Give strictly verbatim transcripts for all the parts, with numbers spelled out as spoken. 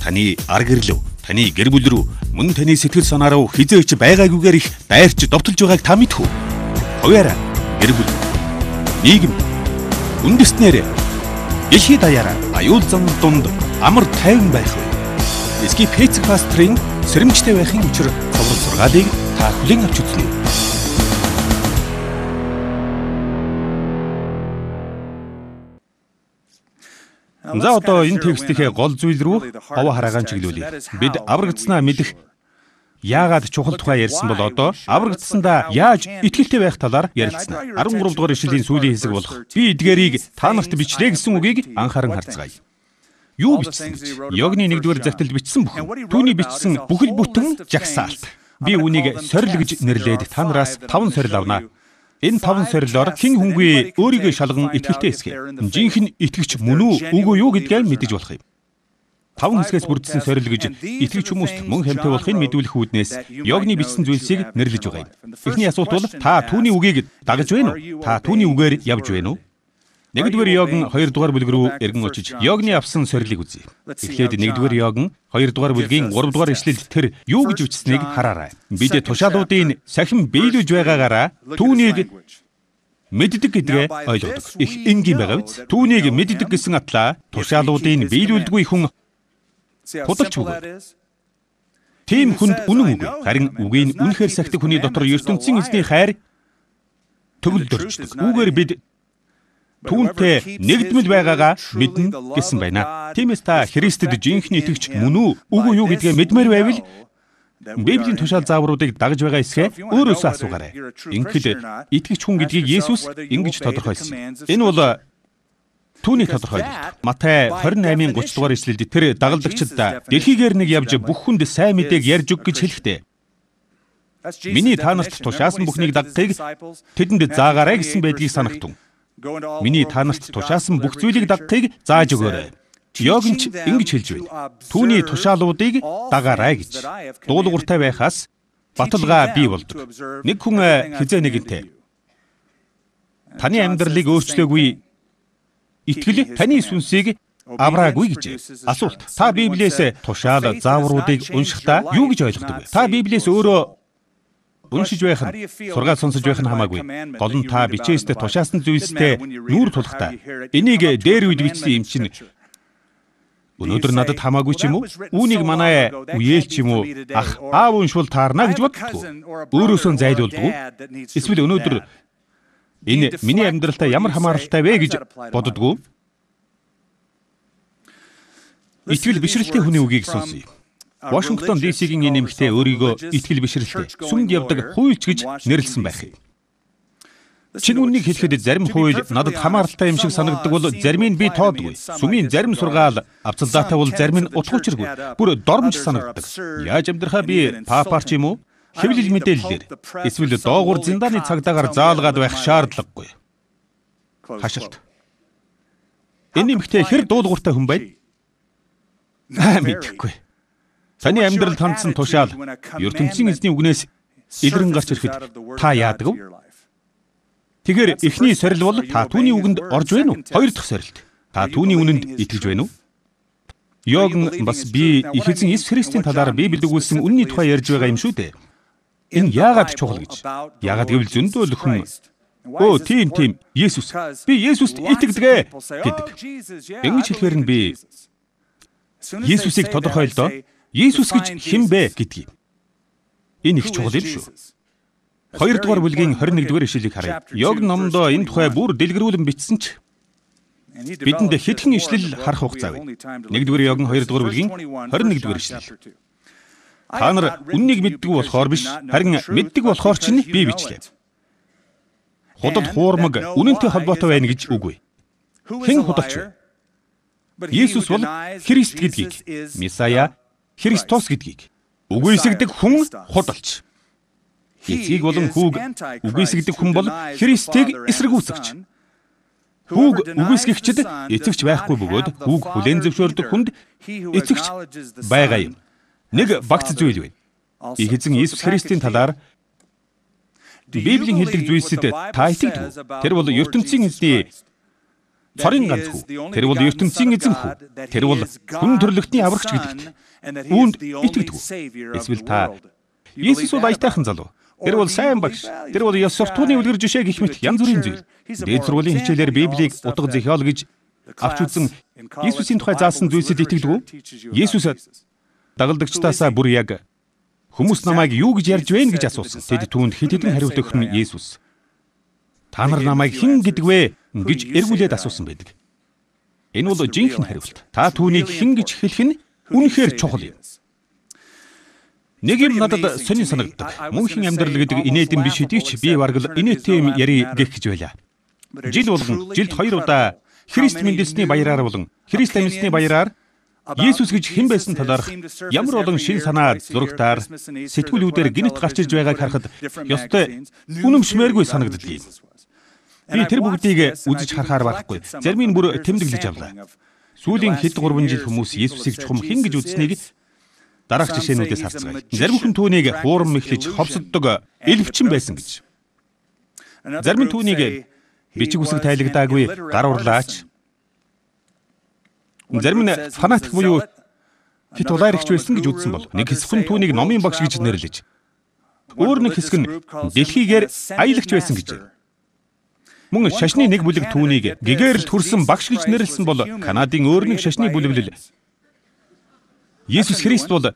Таны ар гэрэл, таны гэр бүл рүү, мөн таны сэтгэл санаа руу хизээч байгаагүйгээр их дайрч довтолж байгааг та мэдэх үү? Хуваараа гэр бүл, нийгэм, үндэснээр дэлхий даяараа аюул зам дунд амар тайван байх вэ? Эсгийн хесэг пастрын Серемжтей байхын учир цовруул сургаалыг та хүлээн авч үзнэ. За одоо энэ текстийнхээ гол зүйл рүү ховоо хараагаан чиглүүлье. Бид аврагдсанаа мэдэх яагаад чухал тухай ярьсан бол одоо аврагдсандаа яаж итгэлтэй байх талаар ярилцсан. арван гурав дугаар ишлэлийн сүүлийн хэсэг болох би эдгээрийг та нарт бичлээ гэсэн үгийг анхааран харцгаая. Юу бичсэн гэж? Йогны нэгдүгээр захидалд бичсэн бүхэн. Түүний бичсэн бүхэл бүтэн жагсаалт. Би үүнийг сорил гэж нэрлээд та нараас таван сорил авнаа. Энэ таван сорилоор хэн хүнгүй өөрийгөө шалган итгэлтэй эсгэ. Жинхэнэ итгэгч мөн үү үгүй юу гэдгээ мэдэж болох юм. Таван хэсгээс бүрдсэн сорил гэж итгэгч хүмүүст мөн хэмтэй болохыг мэдүүлэх үүднээс Йогны бичсэн зүйлсийг нэрлэж байгаа юм. Эхний асуулт бол та түүний үгийг дагаж байна уу? Та түүний үгээр явж байна уу? Нэгдүгээр Йогн хоёрдугаар бүлэг рүү эргэн очиж Йогны авсан сорилыг үзье. Эхлээд нэгдүгээр Йогн хоёрдугаар бүлгийн гуравдугаар ишлэлд тэр юу гэж бичсэнийг хараарай. Бид тушаалуудын сахин биелүүлж байгаагаараа түүнийг мэддэг гэдгээ ойлгодог. Их энгийн байгаа биз? Түүнийг мэддэг гэсэн атлаа тушаалуудын биелүүлдэггүй хүн худалч үгүй. Тийм хүнд үнэн үгүй. Харин үгийн үнэхээр сахидаг хүний дотор ертөнцийн эзний хайр төгөлдөрчдөг. Үүгээр бид түүнтэй нэгдмэл байгаагаа мэднэ гэсэн байна. Тиймээс та Христэд жинхэнэ итгэгч мөн үү үгүй юу гэдгээ мэдмээр байвал Библийн тушаал заавруудыг дагаж байгаа эсгээ өөрөөсөө асуугаарай. Ингээд итгэгч хүн гэдгийг Есүс ингэж тодорхойлсон. Энэ бол түүний тодорхойлолт. Матай двадцать восемь тридцать дугаар ишлэлд тэр дагалдагчид дэлхийгээр нэг явж бүх хүнд сайн мэдээг ярьж өг гэж хэлэхдээ миний та нарт тушаасан бүхнийг дагахыг тэдэнд заагаарай гэсэн байдгийг санагтун. Миний та нарт тушаасан бүх зүйлийг дагахыг зааж өгөөрэй. Йогн ч ингэж хэлж байна. Түүний тушаалуудыг дагаарай гэж. Дуулууртай байхаас баталгаа бий болдог. Нэг хүн хизээ нэгэнтэй таны амьдралыг өөрчлөөгүй итгэл таны сүнсийг авраагүй гэж. Асуулт. Та Библиэс тушаал заавруудыг уншихдаа юу гэж ойлгодог вэ? Та Библиэс өөрөө уншиж байх нь, сургаал сонсож байх нь хамаагүй. Гол нь та бичээстэй тушаасан зүйлстэй нүүр тулахдаа энийг дээр үед бичсэн юм чинь өнөөдөр надад хамаагүй ч юм уу? Үүнийг манай үеэл ч юм уу ах аав уншвал таарна гэж боддгоо. Өөрөөсөө зайлуулдаг. Эсвэл өнөөдөр энэ миний амьдралтай ямар хамааралтай вэ гэж боддгоо. Итгэл бишрэлтэй хүний үгийг сонсъё. Вашингтон ди си-гийн энэ нэмэгтээ өөрийгөө итгэл бишрэлтэй сүмд явдаг хуйлч гэж нэрлсэн байх юм. Чин үннийг хэлэхэд зарим хууль надад хамааралтай юм шиг санагддаг бол зарим нь би тоодгүй. Сүмийн зарим сургаал авцалдаатай бол зарим нь утгуучиргүй. Бүр дормж санагддаг. Яаж амьдрахаа би папаар ч юм уу? Хэвлэл мэдээллээр эсвэл доогуур зиндааны цагдаагаар заалгаад байх шаардлагагүй. Хашилт. Энэ нэмэгтээ хэр дуулууртай хүн байна? Аа мэдэхгүй. Таны амьдралд хандсан тушаал ертөнцийн эзний үгнээс илрэн гарч ирэхэд та яадаг вэ? Тэгэхээр эхний сорил бол та түүний үгэнд орж байна уу? Хоёр дахь сорилт. Та түүний үнэнд итгэж байна уу? Йогн бас би их эзэн Есүс Христийн талаар Библийг өгүүлсэн үнний тухай ярьж байгаа юм шүү дээ. Энэ яагаад чухал гэж? Яагаад гэвэл зөндөө хүн "Оо, тийм тийм, Есүс. Би Есүст итгэдэг" гэдэг. Ингэж хэлэхээр нь би Есүсийг тодорхойлдоо. Есүс гэж хэн бэ гэдгийг. Энэ их чухал юм шүү. Хоёрдугаар бүлгийн двадцать нэгдүгээр ишлэлийг харъя. Йогн номдоо энэ тухай бүр дэлгэрүүлэн бичсэн ч бидэнд хэдхэн ишлэл харах хугацаа вэ? Нэгдүгээр Йогн хоёрдугаар бүлгийн двадцать нэгдүгээр ишлэл. Та нар үннийг мэддэг болохоор биш, харин мэддэг болохоор ч би бичлээ. Худал хуурмаг үнэнтэй холбоотой байна гэж үгүй. Хэн худалч вэ? Есүс бол Христ гэдгийг, Месая, Христос гэдгийг үгүйсгдэг хүн худалч. Эцгийг болон хүүг үгүйсгдэг хүн бол Христийг эсэргүүцэгч. Хүүг үгүйсгэгчд эцэгч байхгүй бөгөөд хүүг хүлээн зөвшөөрдөг хүнд эцэгч байгаа юм. Нэг багц зүйл байна. Их эзэн Есүс Христийн талаар Библийн хэлдэг зүйлсэд та итгэдэг үү? Тэр бол ертөнцийн эзний цорын ганц хүү. Тэр бол ертөнцийн эзэн хүү. Тэр бол хүн төрлөختний аврагч гэдэгт үүнд итгэдэг. Эсвэл та Есүс бол аятайхан залуу. Тэр бол сайн багш. Тэр бол ёс суртахууны үлгэр жишээ гэх мэт янз бүрийн зүйл. Дээд сургуулийн хичээлээр Библийг утга зохиол гэж авч үзсэн Есүсийн тухай заасан зүйлсэд итгэдэг үү? Есүс дагалдагчдаасаа бүр яг хүмүүс намайг юу гэж ярьж байна гэж асуусан. Тэд түүнд хэд хэдэн хариулт өгөх нь Есүс. Та нар намайг хэн гэдэг вэ гэж эргүүлээд асуусан байдаг. Энэ бол жинхэнэ хариулт. Та түүнийг хэн гэж хэлэх нь үнэхээр чухал юм. Нэг юм надад сонин санагддаг. Munhiin амьдрал гэдэг инээдэн биш хэдий ч би бараг л инээтэй юм ярий гэх гэж байлаа. Жил болгон жилд хоёр удаа Христ мэндэлсний баяраар болон Христ амьсны баяраар Есүс гэж хэн байсан талаарх ямар олон шин санаа зурагтаар сэтгүүлүүдээр гинт гарч иж байгааг харахад ёстой үнэмшмээргүй санагддаг юм. Би тэр бүгдийг үзэж харахаар байхгүй. Зарим нь бүр тэмдэглэж авлаа. Сүүлийн хэд гурван жил хүмүүс Есүсийг чухам хэн гэж үзснийг дараах жишээнүүдээс харцгаая. Зарим хүн түүнийг хуурам мэхлэж ховсддог элвчин байсан гэж. Зарим нь түүнийг бичиг үсэг тайлагдаагүй гар урлаач. Зарим нь фанатик буюу хит улайрагч байсан гэж үзсэн бол нэг хэсэг нь түүнийг номын багш гэж нэрлэж. Өөр нэг хэсэг нь дэлхийгээр аялагч байсан гэж. Мөн шашны нэг бүлэг түүнийг гэгээрл төрсөн багш гэж нэрлсэн бол Канадын өөр нэг шашны бүлэглэл Есүс Христ бол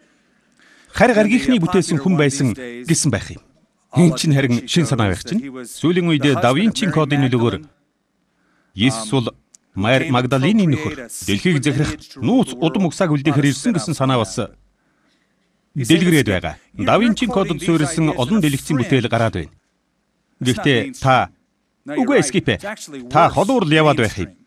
хар гаргийнхны бүтээсэн хүн байсан гэсэн байх юм. Энэ чинь харин шин санаа байх чинь. Сүүлийн үед Давинчийн кодын нөлөөгөөр Есүс бол Мари Магдалины нөхөр дэлхийг захирах нууц удам угсааг үлдээхээр ирсэн гэсэн санаа бас дэлгэрээд байгаа. Давинчийн кодод суурилсан олон дэлгэцийн бүтээл гараад байна. Гэхдээ та үгүй скипэ. Та холуурл яваад байх юм.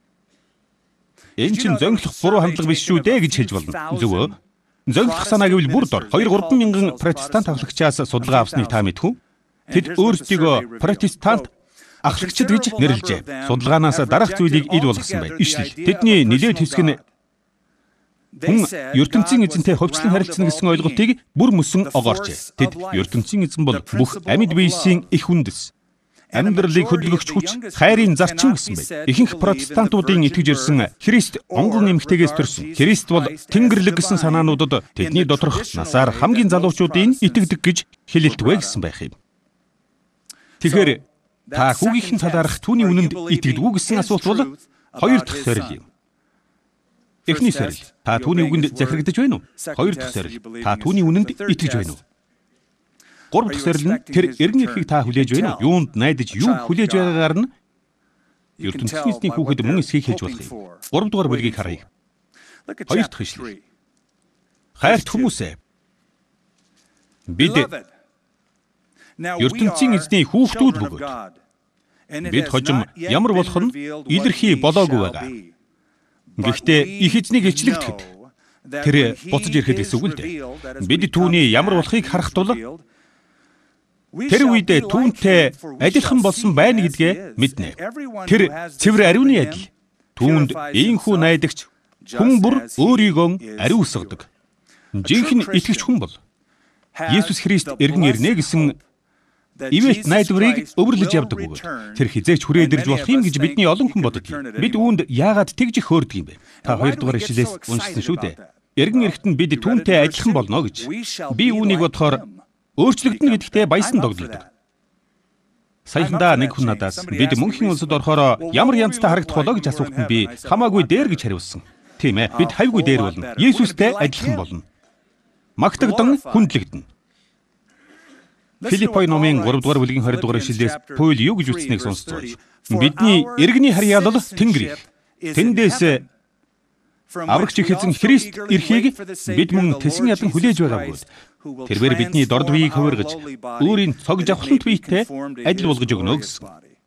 Энэ чинь зөнгөлөх буруу хандлага биш шүү дээ гэж хэлж болно. Зөвөө. Зөнгөлөх санаа гэвэл бүр дор хоёр гурван мянган протестант ахлагчаас судалгаа авсныг та мэдхүү? Тэд өөрсдийгөө протестант ахлагчид гэж нэрлэжээ. Судалгаанаас дараах зүйлийг ил болгосон байна. Ишлэл. Тэдний нэлээд хэсэг нь хүн ертөнцийн эзэнтэй ховчлон харилцана гэсэн ойлголтыг бүр мөсөн огоорчээ. Тэд ертөнцийн эзэн бол бүх амьд биесийн их үндэс. Амьдралыг хөдөлгөгч хүч, хайрын зарчим гэсэн байна. Ихэнх протестантуудын итгэж ирсэн Христ онгон эмэгтэйгээс төрсөн. Христ бол Тэнгэрлэг гэсэн санаануудад тэдний доторх насаар хамгийн залуучуудын итгэдэг гэж хэлэлтвэ гэсэн байх юм. Тэгэхээр та хүүгийнхэн талаарх түүний үнэнд итгэдэг үү гэсэн асуулт бол хоёр дахь сорил юм. Эхний сорил. Та түүний үгэнд захирагдаж байна уу? Хоёр дахь сорил. Та түүний үнэнд итгэж байна уу? Гурав дахь сорил нь тэр эргэн эрхийг та хүлээж байна уу? Юунд найдаж юу хүлээж байгаагаар нь ертөнцийн эзний хүүхэд мөн эсхийг хэлж болох юм. Гурав дугаар бүлгийг харъя. Хоёр дахь ишлэл. Хайрт хүмүүсээ. Бид ертөнцийн эзний хүүхдүүд бөгөөд бид хожим ямар болох нь илэрхий болоогүй байгаа. Гэхдээ их эзнийг илчлэгдэхэд тэр буцаж ирэхэд гэсэн үг л дээ. Бид түүний ямар болохыг харах тул тэр үед түүнтэй адилхан болсон байна гэдгээ мэднэ. Тэр цэвэр ариуны адил түүнд ийхүү найдагч хүн бүр өөрийгөө ариу усгадаг. Жинхэнэ итгэгч хүн бол Есүс Христ эргэн ирнэ гэсэн ивэлт найдварыг өвөрлөж явдаг бөгөөд тэр хизээч хүрээд ирж болох юм гэж бидний олон хүн боддог. Бид үүнд яагаад тэгж их хөөрдөг юм бэ? Та хоёр дахь ишлэлээс уншсан шүү дээ. Эргэн ирэхэд нь бид түүнтэй адилхан болно гэж. Би үүнийг бодохоор өөрчлөгдөн гэдэгтээ баясан догдолдог. Саяхандаа нэг хүн надаас бид Munhiin улсад орохоор ямар янзтай харагдах болоо гэж асуухад би хамаагүй дээр гэж хариулсан. Тийм ээ, бид хавьгүй дээр болно. Есүстэй адилхан болно. Магтагдан хүндлэгдэнэ. Филиппой номын гурав дугаар бүлгийн хоёр дугаар ишлэлээс Паул юу гэж үзднийг сонсцгоо. Бидний эргэний харьяалал Тэнгэр. Тэндээс аврагч их эзэн Христ эрхийг бид мөн тэсэн ядан хүлээж байгаа бөгөөд тэрээр бидний дорд биеийг хувиргаж өөрийн цог жавхлант биетэй адил болгож өгнө гэсэн.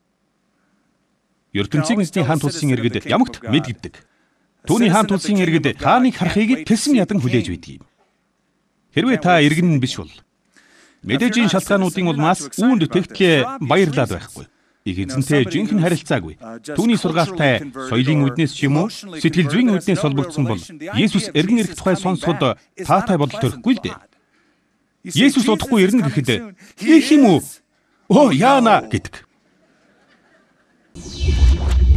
ертөнцийн эзний хаан тулсын иргэд ямагт мэдгддэг. Түүний хаан тулсын иргэд тааныг харахыг тэсэн ядан хүлээж байдаг юм. Хэрвээ та иргэн нь биш бол мэдээжийн шалтгаануудын улмаас үүнд тэгтлээ баярлаад байхгүй. Их эзэнтэй жинхэнэ харилцаагүй. Түүний сургаалтай соёлын үднээс ч юм уу, сэтгэл зүйн үднээс холбогдсон бол Есүс эргэн ирэх тухай сонсоход таатай бодол төрөхгүй л дээ. Есүс удахгүй ирнэ гэхэд их юм уу? Оо яана гэдэг.